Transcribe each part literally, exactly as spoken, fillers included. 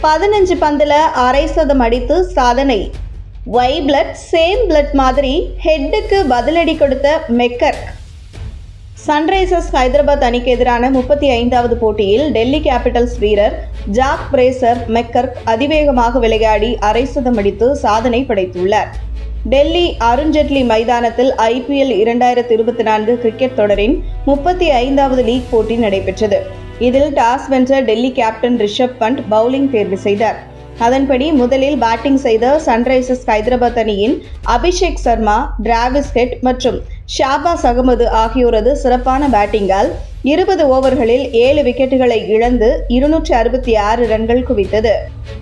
பதினஞ்சு பந்துல அரை சதம் அடித்து சாதனை. ஒய் பிளட் சேம் பிளட் மாதிரி ஹெட்டுக்கு பதிலடி கொடுத்த மெக்கர்க். சன்ரைசர்ஸ் ஹைதராபாத் அணிக்கு எதிரான முப்பத்தி ஐந்தாவது போட்டியில் டெல்லி கேபிட்டல்ஸ் வீரர் ஜாக் பிரேசர் மெக்கர்க் அதிவேகமாக விளையாடி அரை சதம் அடித்து சாதனை படைத்துள்ளார். டெல்லி அருண்ஜேட்லி மைதானத்தில் ஐபிஎல் இரண்டாயிரத்தி இருபத்தி நான்கு கிரிக்கெட் தொடரின் முப்பத்தி ஐந்தாவது லீக் போட்டி நடைபெற்றது. இதில் டாஸ் வென்ற டெல்லி கேப்டன் ரிஷப் பண்ட் பவுலிங் தேர்வு செய்தார். அதன்படி முதலில் பேட்டிங் செய்த சன்ரைசர்ஸ் ஹைதராபாத் அணியின் அபிஷேக் சர்மா, டிராவிஸ் ஹெட் மற்றும் ஷாபாஸ் அகமது ஆகியோரது சிறப்பான பேட்டிங்கால் இருபது ஓவர்களில் ஏழு விக்கெட்டுகளை இழந்து இருநூற்றி அறுபத்தி ஆறு ரன்கள் குவித்தது.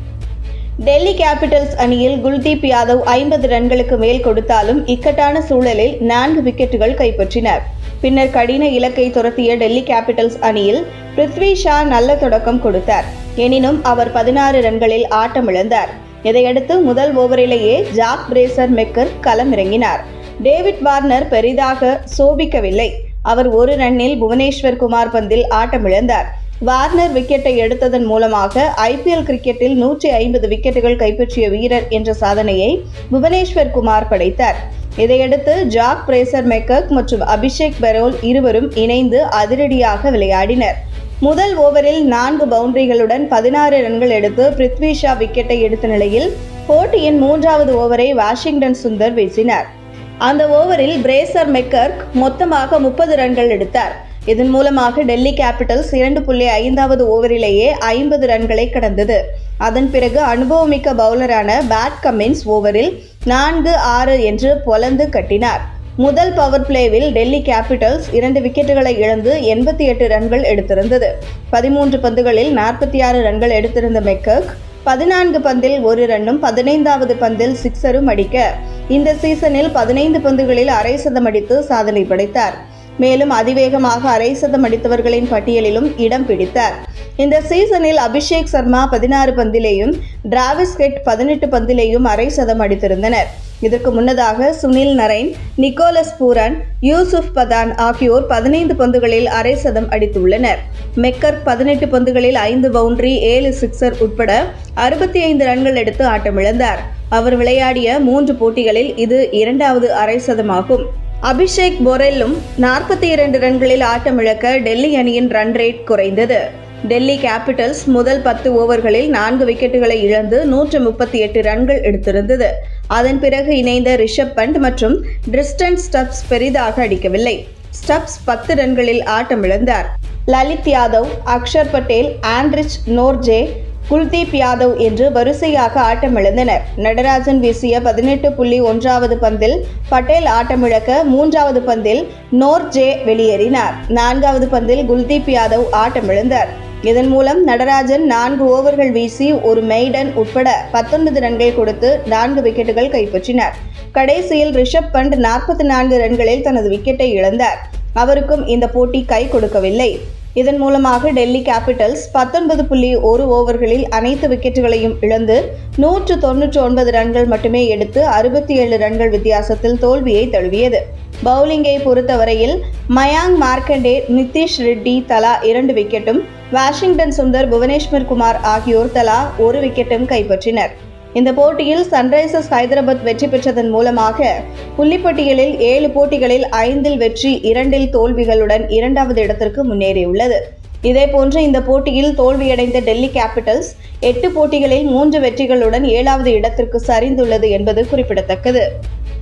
டெல்லி கேபிட்டல்ஸ் அணியில் குல்தீப் யாதவ் ஐம்பது ரன்களுக்கு மேல் கொடுத்தாலும் இக்கட்டான சூழலில் நான்கு விக்கெட்டுகள் கைப்பற்றினார். பின்னர் கடின இலக்கை துரத்திய டெல்லி கேபிட்டல்ஸ் அணியில் பிருத்வி ஷா நல்ல தொடக்கம் கொடுத்தார். எனினும் அவர் பதினாறு ரன்களில் ஆட்டமிழந்தார். இதையடுத்து முதல் ஓவரிலேயே ஜாக் பிரேசர் மெக்கர் களமிறங்கினார். டேவிட் வார்னர் பெரிதாக சோபிக்கவில்லை. அவர் ஒரு ரன்னில் புவனேஸ்வர் குமார் பந்தில் ஆட்டமிழந்தார். வார்னர் விக்கெட்டை எடுத்ததன் மூலமாக ஐபிஎல் கிரிக்கெட்டில் நூற்றி ஐம்பது விக்கெட்டுகள் கைப்பற்றிய வீரர் என்ற சாதனையை புவனேஸ்வர் குமார் படைத்தார். இதையடுத்து ஜாக் பிரேசர் மெக்கர்க் மற்றும் அபிஷேக் பெரோல் இருவரும் இணைந்து அதிரடியாக விளையாடினர். முதல் ஓவரில் நான்கு பவுண்டரிகளுடன் பதினாறு ரன்கள் எடுத்து பிருத்வி ஷா விக்கெட்டை எடுத்த நிலையில் போட்டியின் மூன்றாவது ஓவரை வாஷிங்டன் சுந்தர் வீசினார். அந்த ஓவரில் பிரேசர் மெக்கர்க் மொத்தமாக முப்பது ரன்கள் எடுத்தார். இதன் மூலமாக டெல்லி கேபிட்டல்ஸ் இரண்டு புள்ளி ஐந்தாவது ஓவரிலேயே ஐம்பது ரன்களை கடந்தது. அதன் பிறகு அனுபவமிக்க பவுலரான பேட் கமின்ஸ் ஓவரில் நான்கு ஆறு என்று பொலந்து கட்டினார். முதல் பவர் பிளேவில் டெல்லி கேபிட்டல்ஸ் இரண்டு விக்கெட்டுகளை இழந்து எண்பத்தி எட்டு ரன்கள் எடுத்திருந்தது. பதிமூன்று பந்துகளில் நாற்பத்தி ஆறு ரன்கள் எடுத்திருந்த மெக்கர்க் பதினான்கு பந்தில் ஒரு ரன்னும் பதினைந்தாவது பந்தில் சிக்ஸரும் அடிக்க இந்த சீசனில் பதினைந்து பந்துகளில் அரை சதம் அடித்து சாதனை படைத்தார். மேலும் அதிவேகமாக அரை சதம் அடித்தவர்களின் பட்டியலிலும் இடம் பிடித்தார். இந்த சீசனில் அபிஷேக் சர்மா பதினாறு பந்திலேயும் டிராவிஸ் ஹெட் பதினெட்டு பந்திலேயும் அரை சதம் அடித்திருந்தனர். இதற்கு முன்னதாக சுனில் நரைன், நிக்கோலஸ் பூரன், யூசுப் பதான் ஆகியோர் பதினைந்து பந்துகளில் அரை சதம் அடித்துள்ளனர். மெக்கர்க் பதினெட்டு பந்துகளில் ஐந்து பவுண்டரி, ஏழு சிக்ஸர் உட்பட அறுபத்தி ஐந்து ரன்கள் எடுத்து ஆட்டமிழந்தார். அவர் விளையாடிய மூன்று போட்டிகளில் இது இரண்டாவது அரை சதமாகும். அபிஷேக் பொரெல்லும் நாற்பத்தி இரண்டு ரன்களில் ஆட்டமிழக்க டெல்லி அணியின் ரன் ரேட் குறைந்தது. டெல்லி கேபிட்டல்ஸ் முதல் பத்து ஓவர்களில் நான்கு விக்கெட்டுகளை இழந்து நூற்று முப்பத்தி எட்டு ரன்கள் எடுத்திருந்தது. அதன் பிறகு இணைந்த ரிஷப் பண்ட் மற்றும் டிரிஸ்டன் ஸ்டப்ஸ் பெரிதாக அடிக்கவில்லை. ஸ்டப்ஸ் பத்து ரன்களில் ஆட்டமிழந்தார். லலித் யாதவ், அக்ஷர் பட்டேல், ஆண்ட்ரிச் நோர்ஜே, குல்தீப் யாதவ் என்று வரிசையாக ஆட்டமிழந்தனர். நடராஜன் வீசிய பதினெட்டு புள்ளி ஒன்றாவது பந்தில் பட்டேல் ஆட்டமிழக்க மூன்றாவது பந்தில் நோர்ஜே வெளியேறினார். நான்காவது பந்தில் குல்தீப் யாதவ் ஆட்டமிழந்தார். இதன் மூலம் நடராஜன் நான்கு ஓவர்கள் வீசி ஒரு மெய்டன் உட்பட பத்தொன்பது ரன்கள் கொடுத்து நான்கு விக்கெட்டுகள் கைப்பற்றினார். கடைசியில் ரிஷப் பண்ட் நாற்பத்தி நான்கு ரன்களில் தனது விக்கெட்டை இழந்தார். அவருக்கும் இந்த போட்டி கை கொடுக்கவில்லை. இதன் மூலமாக டெல்லி கேபிட்டல்ஸ் பத்தொன்பது புள்ளி ஒரு ஓவர்களில் அனைத்து விக்கெட்டுகளையும் இழந்து நூற்று தொன்னூற்றி ஒன்பது ரன்கள் மட்டுமே எடுத்து அறுபத்தி ஏழு ரன்கள் வித்தியாசத்தில் தோல்வியை தழுவியது. பவுலிங்கை பொறுத்தவரையில் மயாங்க் மார்க்கண்டே, நிதிஷ் ரெட்டி தலா இரண்டு விக்கெட்டும், வாஷிங்டன் சுந்தர், புவனேஸ்வர் குமார் ஆகியோர் தலா ஒரு விக்கெட்டும் கைப்பற்றினர். இந்த போட்டியில் சன்ரைசர்ஸ் ஹைதராபாத் வெற்றி பெற்றதன் மூலமாக புள்ளிப்பட்டியலில் ஏழு போட்டிகளில் ஐந்தில் வெற்றி, இரண்டில் தோல்விகளுடன் இரண்டாவது இடத்திற்கு முன்னேறியுள்ளது. இதேபோன்று இந்த போட்டியில் தோல்வியடைந்த டெல்லி கேபிட்டல்ஸ் எட்டு போட்டிகளில் மூன்று வெற்றிகளுடன் ஏழாவது இடத்திற்கு சரிந்துள்ளது என்பது குறிப்பிடத்தக்கது.